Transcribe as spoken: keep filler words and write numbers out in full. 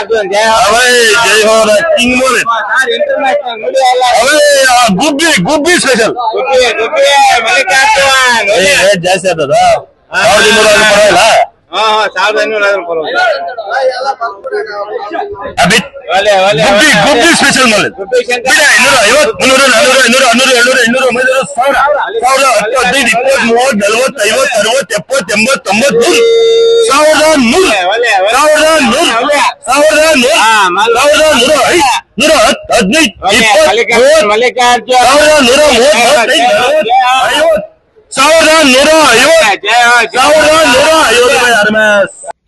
ಮಲ್ಲಿಕಾರ್ಜುನ್ ಜಯ ಜೈ ಹೋ ಕಿಂಗ್ ಮೋಲೆ ಗುಬ್ಬಿ ಗುಬ್ಬಿ ಸ್ಪೆಷಲ್ ಗುಬ್ಬಿ ಮಲ್ಲಿಕಾರ್ಜುನ್ ಜಾಸ್ತಿ ಆಗ್ತದ ಸಾವಿರದ ಇನ್ನೂರ ಪರವಾಗಿಲ್ಲ ಹಾ ಸಾವಿರದ ಐನೂರ ಪರವಾಗಿಲ್ಲ ಗುಬ್ಬಿ ಗುಬ್ಬಿ ಸ್ಪೆಷಲ್ ಮೋಲೆ ಇನ್ನೂರ ಐವತ್ತು ಮುನ್ನೂರು ನಾನೂರು ಐನೂರು ಹನ್ನೂರು ಏಳ್ನೂರು ಎಂಟ್ನೂರು ಒಂಬೈನೂರು ಸಾವಿರ ಸಾವಿರದ ಹತ್ತು ಹದಿನೈದು ಇಪ್ಪತ್ತು ಮೂವತ್ತು ನಲ್ವತ್ತು ಐವತ್ತು ಅರವತ್ತು ಎಪ್ಪತ್ತು ಎಂಬತ್ತು ತೊಂಬತ್ತು ಸಾವಿರದ ನೂರು ಸಾವಿರದ ನೂರು ಸಾವಿರದ ನೂರು ಸಾವಿರದ ನೂರ ಐದು ನೂರ ಹತ್ತು ಹದಿನೈದು ಇಪ್ಪತ್ತು ಮಲ್ಲಿಕಾರ್ಜುನ್ ಸಾವಿರದ ನೂರ ಮೂವತ್ತೈದು ಐವತ್ತು ಸಾವಿರದ ನೂರ ಐವತ್ತು ಸಾವಿರದ ನೂರ ಐವತ್ತು ರೂಪಾಯಿ ಆರ್ ಎಂ ಎಸ್